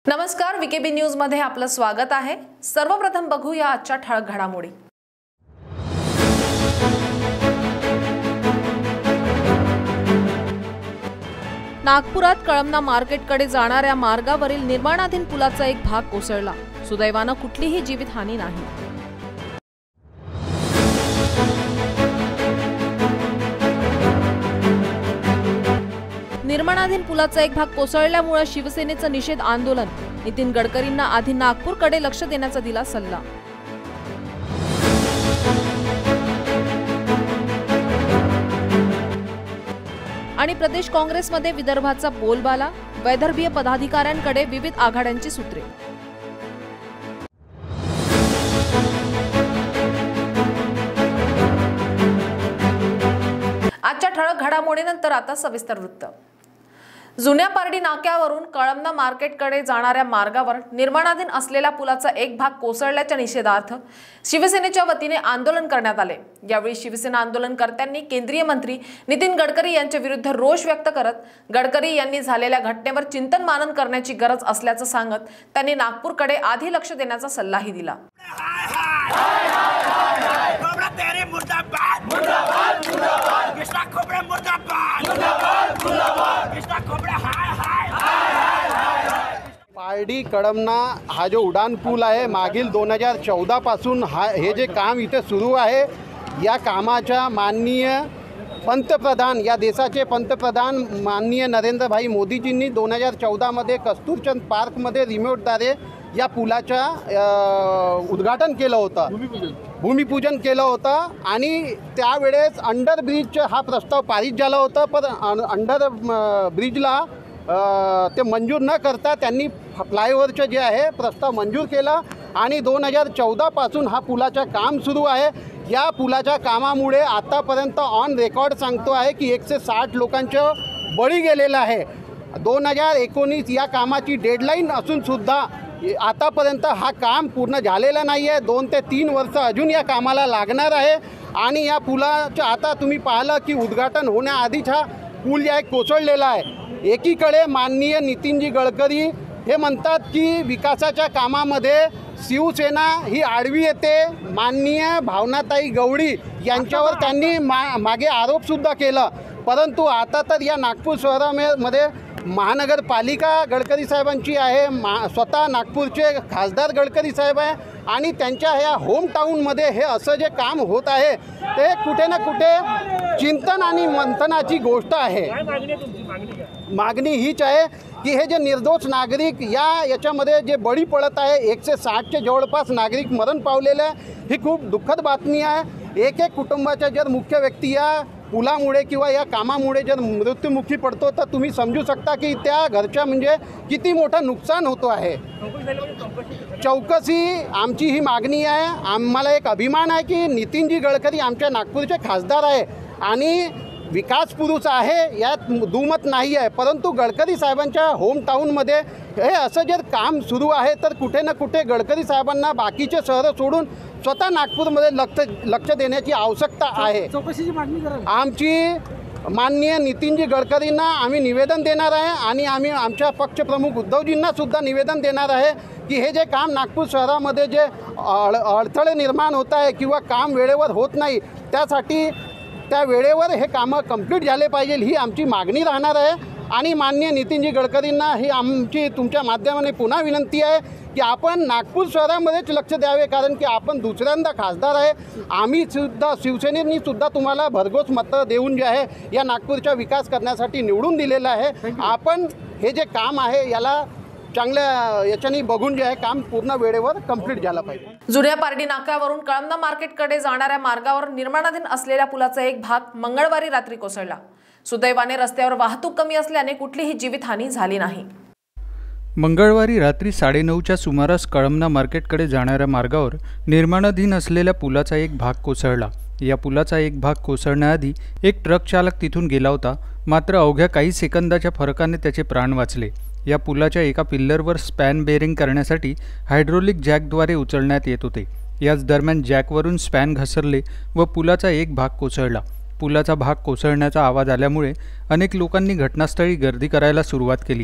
नमस्कार, VKB news मध्ये आपलं स्वागत आहे। सर्वप्रथम बघूया आजच्या ठळक घडामोडी। नागपुरात कळमना मार्केटकडे जाणाऱ्या मार्गावरील निर्माणाधीन पुलाचा एक भाग कोसळला। सुदैवाने कुठलीही जीवितहानी नाही। निर्माणाधीन पुलाचा एक भाग कोसळल्यामुळे शिवसेनेचं निषेध आंदोलन। नितीन गडकरींना आधी नागपूरकडे लक्ष देण्याचा दिला सल्ला। आणि प्रदेश काँग्रेसमध्ये विदर्भाचा बोलबाला, वैदर्भीय पदाधिकाऱ्यांकडे विविध आघाड्यांची सूत्रे। आजच्या ठळक घडामोडीनंतर आता सविस्तर वृत्त। जुन्या पारडी नाक्यावरून कळमना मार्केटकडे जाणाऱ्या मार्गावर निर्माणाधीन असलेल्या पुलाचा एक भाग कोसळल्याच्या निषेधार्थ शिवसेनेच्या वतीने आंदोलन करण्यात आले। यावेळी शिवसेना आंदोलनकर्त्यांनी केंद्रीय मंत्री नितीन गडकरी यांच्या विरुद्ध रोष व्यक्त करत गडकरी यांनी झालेल्या घटनेवर चिंतन मानन करण्याची गरज असल्याचं सांगत त्यांनी नागपूरकडे आधी लक्ष देण्याचा सल्लाही दिला। पारडी कळमना हा जो उडान पूल आहे मागील 2014 पासून हे जे काम इथे सुरू आहे, या कामाच्या माननीय पंतप्रधान, या देशाचे पंतप्रधान माननीय नरेंद्र भाई मोदीजींनी 2014 मध्ये कस्तूरचंद पार्कमध्ये रिमोटद्वारे या पुलाचा उद्घाटन केलं होतं, भूमिपूजन केलं होतं। आणि त्यावेळेस अंडर ब्रिजचा हा प्रस्ताव पारित झाला होता, पण अंडर ब्रिजला ते मंजूर न करता त्यांनी फ्लायओव्हरचं जे आहे प्रस्ताव मंजूर केला। आणि 2014 पासून हा पुलाचं काम सुरू आहे। या पुलाच्या कामामुळे आतापर्यंत ऑन रेकॉर्ड सांगतो आहे की 160 लोकांचं बळी गेलेलं आहे। 2019 या कामाची डेडलाईन असूनसुद्धा आतापर्यंत हा काम पूर्ण झालेलं नाही आहे। 2 ते 3 वर्ष अजून या कामाला लागणार आहे। आणि या पुलाचं आता तुम्ही पाहिलं की उद्घाटन होण्याआधीच हा पूल जे आहे कोसळलेला आहे। एकीकडे माननीय नितीनजी गडकरी हे म्हणतात की विकासाच्या कामामध्ये शिवसेना ही आडवी येते। माननीय भावनाताई गवळी यांच्यावर त्यांनी मागे आरोपसुद्धा केला। परंतु आता तर या नागपूर शहरामध्ये महानगरपालिका गडकरी साहेबांची आहे, स्वतः नागपूरचे खासदार गडकरी साहेब आहे। आणि त्यांच्या ह्या होमटाऊनमध्ये हे असं जे काम होत आहे ते कुठे ना कुठे चिंतन आणि मंथनाची गोष्ट आहे। मागणी हीच आहे की हे जे निर्दोष नागरिक याच्यामध्ये जे बळी पडत आहे, 160चे जवळपास नागरिक मरण पावलेले आहे, ही खूप दुःखद बातमी आहे। एक कुटुंबाच्या जर मुख्य व्यक्ती या पुलामुळे किंवा या कामामुळे जर मृत्युमुखी पडतो तर तुम्ही समजू शकता की त्या घरच्या म्हणजे किती मोठं नुकसान होतो आहे। चौकशी आमची ही मागणी आहे। आम्हाला एक अभिमान आहे की नितीनजी गडकरी आमच्या नागपूरचे खासदार आहे आणि विकास पुरुष आहे, यात दुमत नाही आहे। परंतु गडकरी साहेबांच्या होमटाऊनमध्ये हे असं जर काम सुरू आहे तर कुठे ना कुठे गडकरी साहेबांना बाकीचे शहरं सोडून स्वतः नागपूरमध्ये लक्ष देण्याची आवश्यकता आहे। चौकशीची मागणी करा। आमची माननीय नितीनजी गडकरींना आम्ही निवेदन देणार आहे आणि आम्ही आमच्या पक्षप्रमुख उद्धवजींना सुद्धा निवेदन देणार आहे की हे जे काम नागपूर शहरामध्ये जे अडथळे निर्माण होत आहे किंवा काम वेळेवर होत नाही, त्यासाठी त्या वेळेवर हे कामं कंप्लीट झाले पाहिजे, ही आमची मागणी राहणार आहे। आणि माननीय नितीनजी गडकरींना ही आमची तुमच्या माध्यमाने पुन्हा विनंती आहे की आपण नागपूर शहरामध्येच लक्ष द्यावे, कारण की आपण दुसऱ्यांदा खासदार आहे। आम्ही सुद्धा शिवसेनेनी सुद्धा तुम्हाला भरघोस मतं देऊन जे आहे या नागपूरचा विकास करण्यासाठी निवडून दिलेलं आहे। आपण हे जे काम आहे याला चांगल्या याच्याने बघून जे आहे काम पूर्ण वेळेवर कंप्लीट झालं पाहिजे। जुन्या पारडी नाक्यावरून कळमना मार्केटकडे जाणाऱ्या मार्गावर निर्माणाधीन असलेल्या पुलाचा एक भाग मंगळवारी रात्री कोसळला। सुदैवाने रस्त्यावर वाहतूक कमी असल्याने कुठलीही जीवितहानी झाली नाही। मंगळवारी रात्री 9:30च्या सुमारास कळमना मार्केटकडे जाणाऱ्या मार्गावर निर्माणाधीन असलेल्या पुलाचा एक भाग कोसळला। या पुलाचा एक भाग कोसळण्याआधी एक ट्रक चालक तिथून गेला होता, मात्र अवघ्या काही सेकंदाच्या फरकाने त्याचे प्राण वाचले। या पुलाच्या एका पिल्लरवर स्पॅन बेअरिंग करण्यासाठी हायड्रोलिक जॅकद्वारे उचलण्यात येत होते। याच दरम्यान जॅकवरून स्पॅन घसरले व पुलाचा एक भाग कोसळला। पुलाचा भाग कोसळण्याचा आवाज आल्यामुळे अनेक लोकांनी घटनास्थळी गर्दी करायला सुरुवात केली।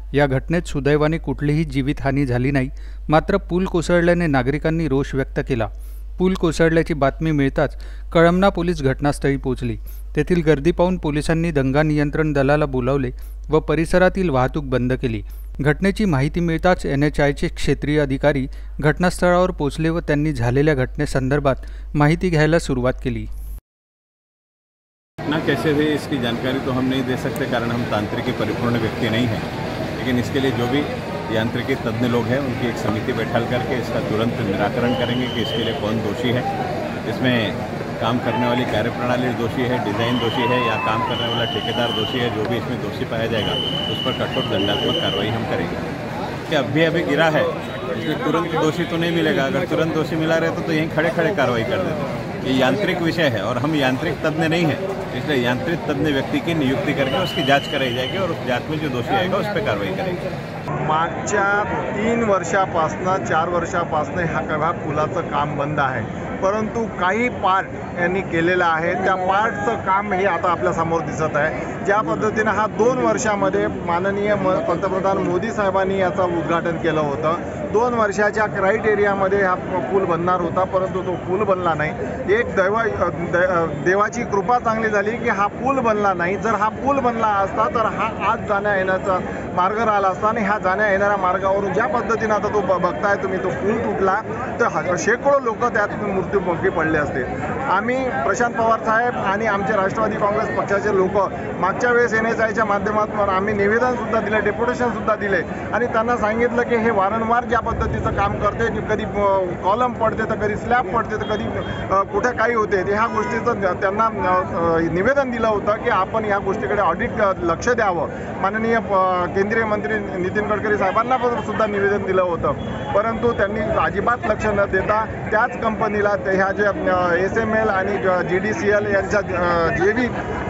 या घटनेत सुदैवाने कुठलीही जीवितहानी झाली नाही, मात्र पूल कोसळल्याने नागरिकांनी रोष व्यक्त केला। पूल कोसळल्याची बातमी मिळताच कळमना पोलीस घटनास्थळी पोहोचली। तेथील गर्दी पाहून पोलिसांनी दंगा नियंत्रण दलाला बोलावले व परिसरातील वाहतूक बंद केली। घटनेची माहिती मिळताच NHIचे क्षेत्रीय अधिकारी घटनास्थळावर पोहोचले व त्यांनी झालेल्या घटनेसंदर्भात माहिती घ्यायला सुरुवात केली। घटना कैसे हुई इसकी जानकारी तो हम नहीं दे सकते, कारण हम तांत्रिकी परिपूर्ण व्यक्ति नहीं हैं, लेकिन इसके लिए जो भी यांत्रिकी तज्ञ लोग हैं उनकी एक समिति बैठा करके इसका तुरंत निराकरण करेंगे कि इसके लिए कौन दोषी है, इसमें काम करने वाली कार्यप्रणाली दोषी है, डिज़ाइन दोषी है या काम करने वाला ठेकेदार दोषी है। जो भी इसमें दोषी पाया जाएगा उस पर कठोर दंडात्मक कार्रवाई हम करेंगे। कि अभी गिरा है इसलिए तुरंत दोषी तो नहीं मिलेगा, अगर तुरंत दोषी मिला रहता तो यहीं खड़े खड़े कार्रवाई कर देते। ये यांत्रिक विषय है और हम यांत्रिक तज्ञ नहीं हैं, इसलिए यांत्रिक तज्ञ व्यक्ति की नियुक्ति करके उसकी जांच कराई जाएगी और उस जांच में जो दोषी आएगा उस पर कार्रवाई करेंगे। मागच्या 3 वर्षापासून 4 वर्षापासून हा पुलाचं काम बंद आहे, परंतु काही पार्ट यांनी केलेला आहे। त्या पार्टचं काम हे आता आपल्या समोर दिसत आहे। ज्या पद्धतीने हा 2 वर्षामध्ये माननीय पंतप्रधान मोदी साहेबांनी याचं उद्घाटन केलं होतं। 2 वर्षाच्या क्रायटेरियामध्ये हा पूल बनणार होता, परंतु तो पूल बनला नाही। एक देवाची कृपा चांगली झाली की हा पूल बनला नाही। जर हा पूल बनला असता तर हा आज जाण्या येण्याचा मार्ग राहिला असता आणि ह्या जाण्या येणाऱ्या मार्गावरून ज्या पद्धतीने आता तो बघताय तुम्ही, तो पूल तुटला तर शेकडो लोक त्यात मृत्युमुखी पडले असते। आम्ही प्रशांत पवार साहेब आणि आमचे राष्ट्रवादी काँग्रेस पक्षाचे लोक मागच्या वेळेस NHIच्या माध्यमातून आम्ही निवेदनसुद्धा दिले, डेप्युटेशनसुद्धा दिले आणि त्यांना सांगितलं की हे वारंवार ज्या पद्धतीचं काम करते, कधी कॉलम पडते तर कधी स्लॅब पडते तर कधी कुठे काही होते, ह्या गोष्टीचं त्यांना निवेदन दिलं होतं की आपण ह्या गोष्टीकडे ऑडिट लक्ष द्यावं। माननीय केंद्रीय मंत्री नितीन गडकरी साहेबांना सुद्धा निवेदन दिलं होतं, परंतु त्यांनी अजिबात लक्ष न देता त्याच कंपनीला ह्या जे SML आणि GDCL यांच्या JV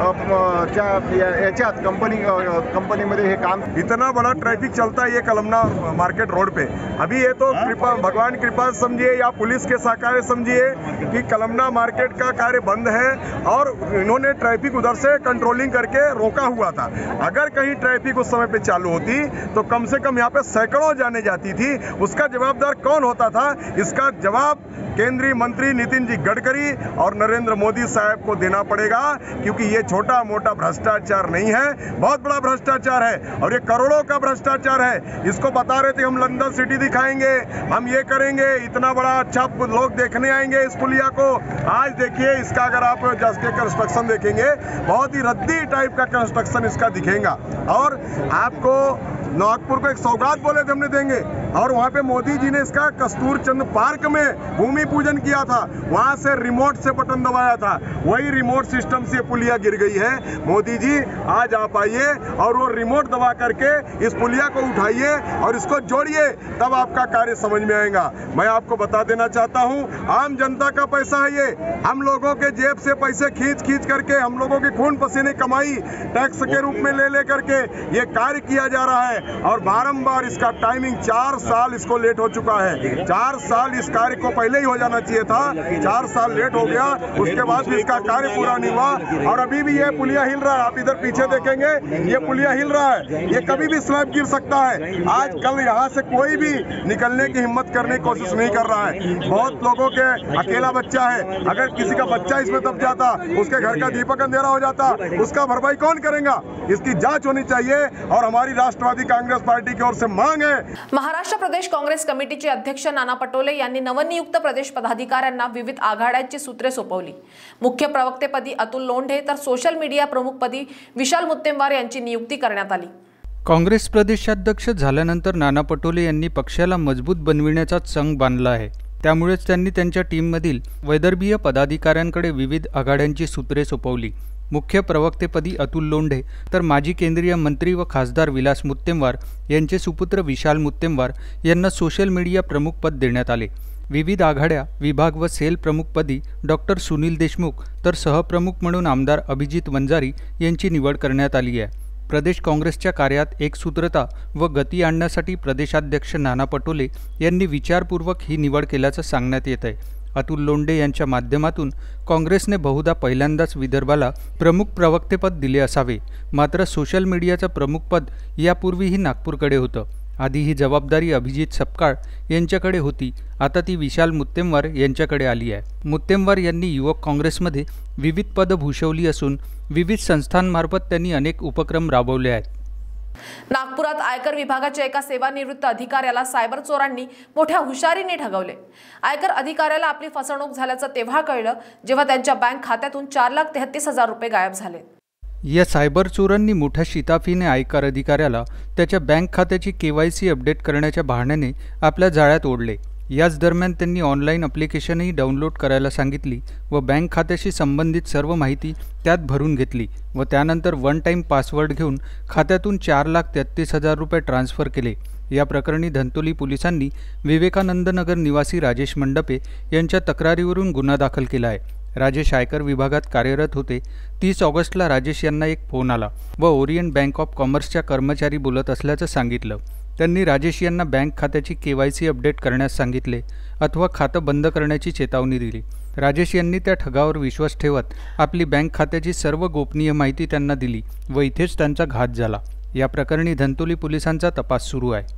याच्यात कंपनीमध्ये हे काम। इतना बड़ा ट्रैफिक चलता है ये कलमना मार्केट रोड पे। अभी ये तो कृपा भगवान कृपा समझिए या पुलिस के सहकार्य समझिए कि कलमना मार्केट का कार्य बंद है और इन्होंने ट्रैफिक उधर से कंट्रोलिंग करके रोका हुआ था। अगर कहीं ट्रैफिक उस समय पे चालू होती तो कम से कम यहाँ पे सैकड़ों जाने जाती थी। उसका जवाबदार कौन होता था? इसका जवाब केंद्रीय मंत्री नितिन जी गडकरी और नरेंद्र मोदी साहब को देना पड़ेगा, क्योंकि ये छोटा मोटा भ्रष्टाचार नहीं है, बहुत बड़ा भ्रष्टाचार है और ये करोड़ों का भ्रष्टाचार है। इसको बता रहे थे हम लंदन सिटी दिखाएंगे, हम ये करेंगे, इतना बड़ा अच्छा लोग देखने आएंगे इस पुलिया को। आज देखिए इसका अगर आप जैसे कंस्ट्रक्शन देखेंगे, बहुत ही रद्दी टाइप का कंस्ट्रक्शन इसका दिखेगा। और आपको नागपुर को एक सौगात बोले थे हमने देंगे, और वहाँ पे मोदी जी ने इसका कस्तूरचंद पार्क में भूमि पूजन किया था, वहाँ से रिमोट से बटन दबाया था, वही रिमोट सिस्टम से पुलिया गिर गई है। मोदी जी आज आप आइए और वो रिमोट दबा करके इस पुलिया को उठाइए और इसको जोड़िए, तब आपका कार्य समझ में आएगा। मैं आपको बता देना चाहता हूँ, आम जनता का पैसा है ये, हम लोगों के जेब से पैसे खींच करके, हम लोगों की खून पसीने कमाई टैक्स के रूप में ले करके ये कार्य किया जा रहा है। और बारंबार इसका टाइमिंग 4 साल इसको लेट हो चुका है। 4 साल इस कार्य को पहले ही हो जाना चाहिए था, 4 साल लेट हो गया, उसके बाद भी इसका कार्य पूरा नहीं हुआ और अभी भी ये पुलिया हिल रहा है। आप इधर पीछे देखेंगे ये पुलिया हिल रहा है, ये कभी भी स्लैब गिर सकता है। आज कल यहाँ से कोई भी निकलने की हिम्मत करने की कोशिश नहीं कर रहा है। बहुत लोगों के अकेला बच्चा है, अगर किसी का बच्चा इसमें दब जाता, उसके घर का दीपक अंधेरा हो जाता, उसका भरपाई कौन करेगा? इसकी जांच होनी चाहिए और हमारी राष्ट्रवादी कांग्रेस पार्टी की ओर से मांग है। महाराष्ट्र प्रदेश काँग्रेस कमिटीचे अध्यक्ष नाना पटोले यांनी नवनियुक्त प्रदेश पदाधिकाऱ्यांना विविध आघाड्यांची सूत्रे सोपवली। मुख्य प्रवक्तेपदी अतुल लोंढे तर सोशल मीडिया प्रमुखपदी विशाल मुत्तेमवार यांची नियुक्ती करण्यात आली। काँग्रेस प्रदेशाध्यक्ष झाल्यानंतर नाना पटोले यांनी पक्षाला मजबूत बनविण्याचा चंग बांधला आहे। त्यामुळेच त्यांनी त्यांच्या टीममधील वैदर्भीय पदाधिकाऱ्यांकडे विविध आघाड्यांची सूत्रे सोपवली। मुख्य प्रवक्तेपदी अतुल लोंढे तर माजी केंद्रीय मंत्री व खासदार विलास मुत्तेमवार यांचे सुपुत्र विशाल मुत्तेमवार यांना सोशल मीडिया प्रमुखपद देण्यात आले। विविध आघाड्या विभाग व सेल प्रमुखपदी डॉक्टर सुनील देशमुख तर सहप्रमुख म्हणून आमदार अभिजित वंजारी यांची निवड करण्यात आली आहे। प्रदेश काँग्रेसच्या कार्यात एकसूत्रता व गती आणण्यासाठी प्रदेशाध्यक्ष नाना पटोले यांनी विचारपूर्वक ही निवड केल्याचं सांगण्यात येत आहे। अतुल लोंढे यांच्या माध्यमातून काँग्रेसने बहुधा पहिल्यांदाच विदर्भाला प्रमुख प्रवक्तेपद दिले असावे, मात्र सोशल मीडियाचं प्रमुखपद यापूर्वीही नागपूरकडे होतं। आधी ही जबाबदारी अभिजित सपकाळ यांच्याकडे होती, आता ती विशाल मुत्तेमवार यांच्याकडे आली आहे। मुत्तेमवार यांनी युवक काँग्रेसमध्ये विविध पदं भूषवली असून विविध संस्थांमार्फत त्यांनी अनेक उपक्रम राबवले आहेत। नागपुरात आयकर विभागाच्या एका सेवानिवृत्त अधिकाऱ्याला सायबर चोरांनी मोठ्या हुशारीने ठगवले। आयकर अधिकाऱ्याला आपली फसवणूक झाल्याचं तेव्हा कळलं जेव्हा त्यांच्या बँक खात्यातून 4,33,000 रुपये गायब झाले। या सायबर चोरांनी मोठ्या शिताफीने आयकर अधिकाऱ्याला त्याच्या बँक खात्याची KYC अपडेट करण्याच्या बहाण्याने आपल्या जाळ्यात ओढले। याच दरम्यान त्यांनी ऑनलाईन ॲप्लिकेशनही डाउनलोड करायला सांगितली व बँक खात्याशी संबंधित सर्व माहिती त्यात भरून घेतली व त्यानंतर वन टाईम पासवर्ड घेऊन खात्यातून 4,33,000 रुपये ट्रान्स्फर केले। या प्रकरणी धंतोली पोलिसांनी विवेकानंद नगर निवासी राजेश मंडपे यांच्या तक्रारीवरून गुन्हा दाखल केला आहे। राजेश आयकर विभागात कार्यरत होते। 30 ऑगस्टला राजेश यांना एक फोन आला व ओरिएंट बँक ऑफ कॉमर्सच्या कर्मचारी बोलत असल्याचं सांगितलं। त्यांनी राजेश यांना बँक खात्याची KYC अपडेट करण्यास सांगितले अथवा खातं बंद करण्याची चेतावणी दिली। राजेश यांनी त्या ठगावर विश्वास ठेवत आपली बँक खात्याची सर्व गोपनीय माहिती त्यांना दिली व इथेच त्यांचा घात झाला। या प्रकरणी धंतोली पोलिसांचा तपास सुरू आहे।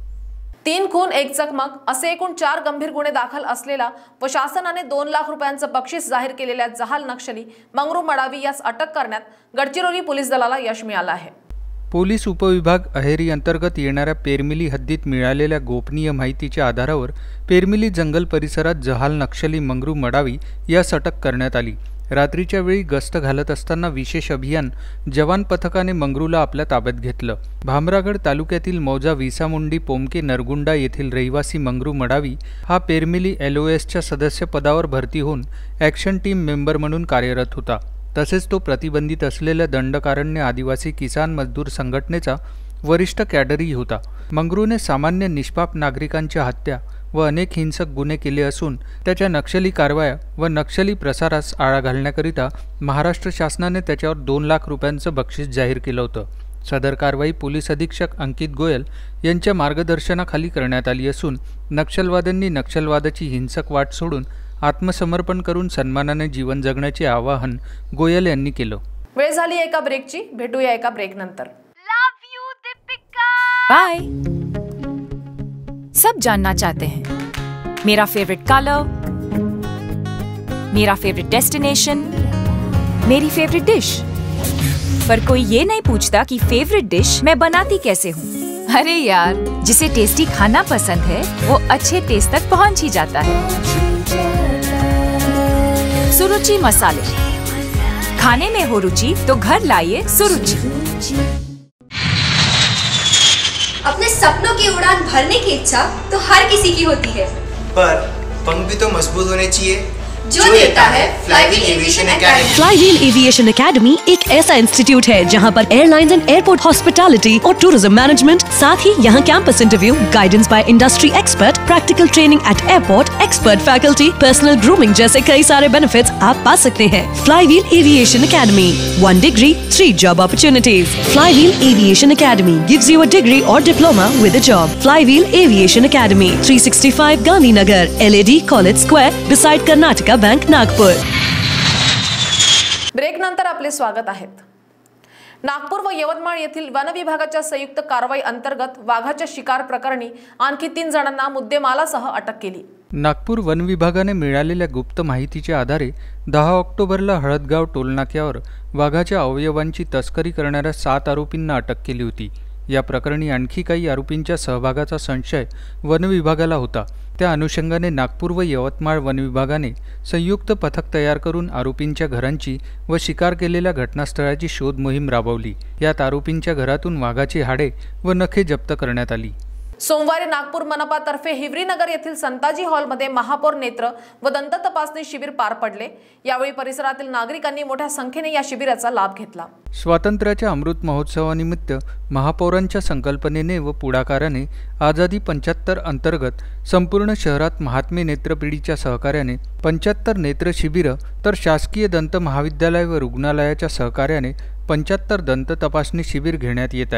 3 खून 1 चकमक असे एकूण 4 गंभीर गुन्हे दाखल असलेला व शासनाने 2 लाख रुपयांचं बक्षीस जाहीर केलेल्या जहाल नक्षली मंगरू मडावी यास अटक करण्यात गडचिरोली पोलीस दलाला यश मिळालं आहे। पोलीस उपविभाग अहेरी अंतर्गत येणाऱ्या पेरमिली हद्दीत मिळालेल्या गोपनीय माहितीच्या आधारावर पेरमिली जंगल परिसरात जहाल नक्षली मंगरू मडावी यास अटक करण्यात आली। रात्रीच्या वेळी गस्त घालत असताना विशेष अभियान जवान पथकाने मंगरूला आपल्या ताब्यात घेतलं। भामरागड तालुक्यातील मौजा विसामुंडी पोमके नरगुंडा येथील रहिवासी मंगरू मडावी हा पेरमिली LOSच्या सदस्य पदावर भरती होऊन ॲक्शन टीम मेंबर म्हणून कार्यरत होता। तसेच तो प्रतिबंधित असलेल्या दंडकारण्य आदिवासी किसान मजदूर संघटनेचा वरिष्ठ कॅडरही होता। मंगरूने सामान्य निष्पाप नागरिकांच्या हत्या व अनेक हिंसक गुन्हे केले असून त्याच्या नक्षली कारवाया व नक्षली प्रसारास आळा घालण्याकरिता महाराष्ट्र शासनाने त्याच्यावर 2 लाख रुपयांचं बक्षीस जाहीर केलं होतं। सदर कारवाई पोलीस अधीक्षक अंकित गोयल यांच्या मार्गदर्शनाखाली करण्यात आली असून नक्षलवाद्यांनी नक्षलवादाची हिंसक वाट सोडून आत्मसमर्पण करून सन्मानाने जीवन जगण्याचे आवाहन गोयल यांनी केलं। वेळ झाली एका ब्रेकची, भेटूया एका ब्रेक नंतर। बाय। सब जानना चाहते हैं मेरा फेवरेट कलर, मेरा फेवरेट डेस्टिनेशन, मेरी फेवरेट डिश, पर कोई ये नहीं पूछता कि फेवरेट डिश मैं बनाती कैसे हूँ। अरे यार, जिसे टेस्टी खाना पसंद है वो अच्छे टेस्ट तक पहुँच ही जाता है। सुरुचि मसाले, खाने में हो रुचि तो घर लाइए सुरुचि। अपने सपनों की उड़ान भरने की इच्छा तो हर किसी की होती है, पर पंख भी तो मजबूत होने चाहिए जो देता है Flywheel Aviation Academy. Flywheel Aviation Academy एक ऐसा इंस्टीट्यूट है जहां पर एयरलाइंस एंड एयरपोर्ट हॉस्पिटैलिटी और टूरिज्म मैनेजमेंट, साथ ही यहां campus interview, guidance by industry expert, practical training at airport, expert faculty, personal grooming जैसे कई सारे बेनिफिट्स आप पा सकते हैं। Flywheel Aviation Academy, 1 degree 3 job opportunities. Flywheel Aviation Academy gives you a degree और diploma with a job. Flywheel Aviation academy, 365 Gandhinagar, LAD college square, beside Karnataka bank, Nagpur. Break नंतर आपले स्वागत आहे। नागपूर व यवतमाळ येथील वन विभागाच्या संयुक्त कारवाई अंतर्गत वाघाच्या शिकार प्रकरणी आणखी 3 जणांना मुद्देमालासह अटक केली। नागपूर वन विभागाने मिळालेल्या गुप्त माहितीच्या आधारे 10 ऑक्टोबरला हळदगाव टोलनाक्यावर वाघाच्या अवयवांची तस्करी करणाऱ्या 7 आरोपींना अटक केली होती। या प्रकरणी आणखी काही आरोपींच्या सहभागाचा संशय वन विभागाला होता। त्या अनुषंगाने नागपूर व यवतमाळ वन विभागाने संयुक्त पथक तयार करून आरोपींच्या घरांची व शिकार केलेल्या घटनास्थळाची शोध मोहीम राबवली। यात आरोपींच्या घरातून वाघाची हाडे व नखे जप्त करण्यात आली। सोमवारी नागपूर मनपातर्फे हिवरीनगर येथील संताजी हॉलमध्ये महापौर नेत्र व दंत तपासणी शिबिर पार पडले। यावेळी परिसरातील नागरिकांनी मोठ्या संख्येने या शिबिराचा लाभ घेतला। स्वातंत्र्याच्या अमृत महोत्सवानिमित्त महापौरांच्या संकल्पनेने व पुढाकाराने आझादी 75 अंतर्गत संपूर्ण शहरात महात्मे नेत्रपिढीच्या सहकार्याने 75 नेत्र शिबिर, तर शासकीय दंत महाविद्यालय व रुग्णालयाच्या सहकार्याने 75 दंत तपासणी शिबिर घेण्यात येत आहे।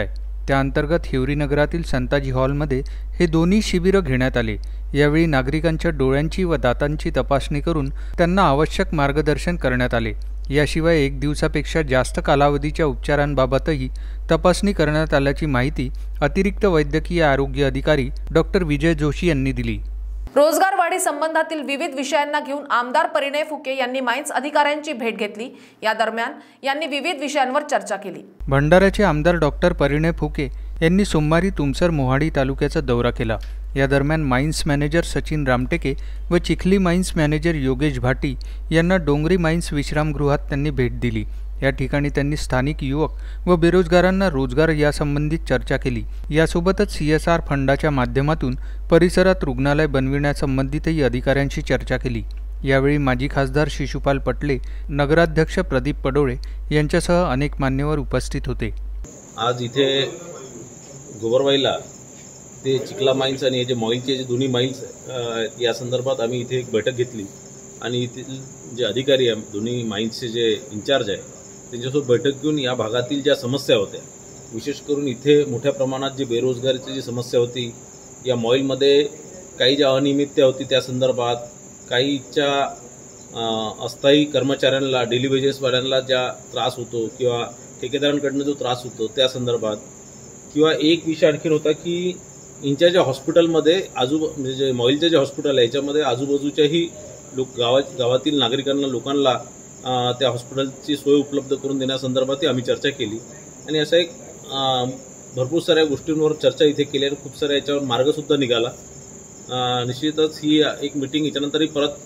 त्या अंतर्गत हिवरी नगरातील संताजी हॉलमध्ये हे दोन्ही शिबिरं घेण्यात आले। यावेळी नागरिकांच्या डोळ्यांची व दातांची तपासणी करून त्यांना आवश्यक मार्गदर्शन करण्यात आले। याशिवाय 1 दिवसापेक्षा जास्त कालावधीच्या उपचारांबाबतही तपासणी करण्यात आल्याची माहिती अतिरिक्त वैद्यकीय आरोग्य अधिकारी डॉक्टर विजय जोशी यांनी दिली। रोजगार वाढी संबंधातील विविध विषयांना घेऊन आमदार परिणय फुके यांनी माइन्स अधिकाऱ्यांची भेट घेतली। या दरम्यान यांनी विविध विषयांवर चर्चा केली। भंडाऱ्याचे आमदार डॉक्टर परिणय फुके यांनी सोमवारी तुमसर मोहाडी तालुक्याचा दौरा केला। या दरम्यान माइन्स मॅनेजर सचिन रामटेके व चिखली माइन्स मॅनेजर योगेश भाटी यांना डोंगरी माइन्स विश्रामगृहात त्यांनी भेट दिली। या ठिकाणी त्यांनी स्थानिक युवक व बेरोजगारांना रोजगार यासंबंधित चर्चा केली। यासोबतच CSR फंडाच्या माध्यमातून परिसरात रुग्णालय बनविण्यासंबंधितही अधिकाऱ्यांशी चर्चा केली। यावेळी माजी खासदार शिशुपाल पटले, नगराध्यक्ष प्रदीप पडोळे यांच्यासह अनेक मान्यवर उपस्थित होते। आज इथे गोबरवाईला ते चिखला माइन्स आणि हे जे मॉईलचे जे दोन्ही माइन्स या संदर्भात आम्ही इथे एक बैठक घेतली आणि येथील जे अधिकारी आहे, दोन्ही माइन्सचे जे इंचार्ज आहे त्यांच्यासोबत बैठक घेऊन या भागातील ज्या समस्या होत्या, विशेष करून इथे मोठ्या प्रमाणात जे बेरोजगारीची जी समस्या होती, या मॉईलमध्ये काही ज्या अनियमितता होती त्या संदर्भात, काहीच्या अस्थायी कर्मचाऱ्यांना डेली वेजेसवाल्यांना ज्या त्रास होतो किंवा ठेकेदारांकडनं जो त्रास होतो त्या संदर्भात, किंवा एक विषय आणखीन होता की यांच्या ज्या हॉस्पिटलमध्ये म्हणजे जे मॉईलचे जे हॉस्पिटल आहे याच्यामध्ये आजूबाजूच्याही गावातील नागरिकांना लोकांना त्या हॉस्पिटलची सोय उपलब्ध करून देण्यासंदर्भातही आम्ही चर्चा केली आणि अशा एक भरपूर साऱ्या गोष्टींवर चर्चा इथे केली आणि खूप साऱ्या याच्यावर मार्गसुद्धा निघाला। निश्चितच ही एक मीटिंग याच्यानंतरही परत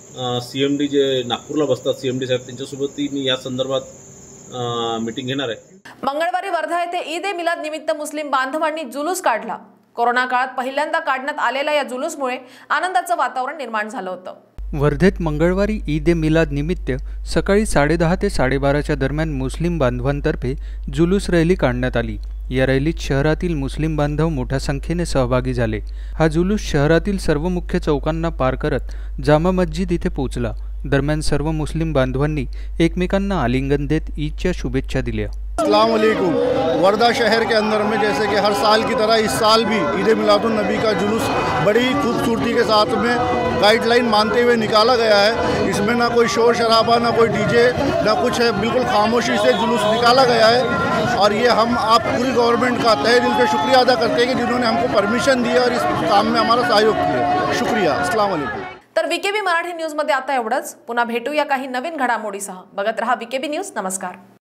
CMD जे नागपूरला बसतात CMD साहेब त्यांच्यासोबतही मी या संदर्भात मीटिंग घेणार आहे। मंगळवारी वर्धा येथे ईद ए मिलाद निमित्त मुस्लिम बांधवांनी जुलूस काढला। कोरोना काळात पहिल्यांदा काढण्यात आलेल्या या जुलूसमुळे आनंदाचं वातावरण निर्माण झालं होतं। वर्धेत मंगळवारी ईद ए मिलाद निमित्त सकाळी 10:30 ते 12:30च्या दरम्यान मुस्लिम बांधवांतर्फे जुलूस रॅली काढण्यात आली। या रॅलीत शहरातील मुस्लिम बांधव मोठ्या संख्येने सहभागी झाले। हा जुलूस शहरातील सर्व मुख्य चौकांना पार करत जामा मस्जिद इथे पोहोचला। दरम्यान सर्व मुस्लिम बांधवांनी एकमेकांना आलिंगन देत ईदच्या शुभेच्छा दिल्या। अस्सलाम वालेकुम। वर्धा शहर के अंदर में जैसे कि हर साल की तरह इस साल भी ईद ए मिलादुन नबी का जुलूस बड़ी खूबसूरती के साथ में गाइडलाइन मानते हुए निकाला गया है। इसमें ना कोई शोर शराबा, ना कोई DJ, ना कुछ है, बिल्कुल खामोशी से जुलूस निकाला गया है। और ये हम आप पूरी गवर्नमेंट का तहे दिल से शुक्रिया अदा करते हैं कि जिन्होंने हमको परमिशन दिया और इस काम में हमारा सहयोग किया। शुक्रिया। अस्सलाम वालेकुम। तर VKB मराठी न्यूज मध्ये आता एवढंच। पुन्हा भेटूया काही नवीन घडामोडीसह। बघत रहा VKB न्यूज। नमस्कार।